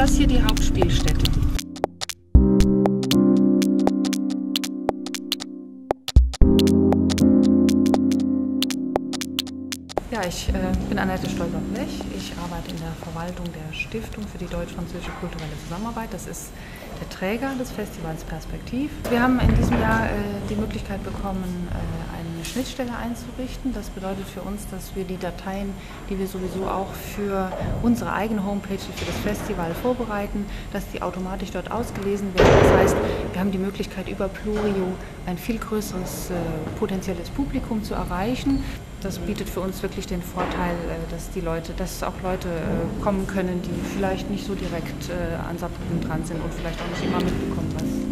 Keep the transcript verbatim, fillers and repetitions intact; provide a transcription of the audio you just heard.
das hier die Hauptspielstätte. Ja, ich äh, bin Annette Stolper-Blech. Ich arbeite in der Verwaltung der Stiftung für die deutsch-französische kulturelle Zusammenarbeit. Das ist der Träger des Festivals Perspektiv. Wir haben in diesem Jahr äh, die Möglichkeit bekommen, äh, eine Schnittstelle einzurichten. Das bedeutet für uns, dass wir die Dateien, die wir sowieso auch für unsere eigene Homepage für das Festival vorbereiten, dass die automatisch dort ausgelesen werden. Das heißt, wir haben die Möglichkeit, über Plurio ein viel größeres äh, potenzielles Publikum zu erreichen. Das bietet für uns wirklich den Vorteil, dass die Leute, dass auch Leute kommen können, die vielleicht nicht so direkt an Saarbrücken dran sind und vielleicht auch nicht immer mitbekommen, was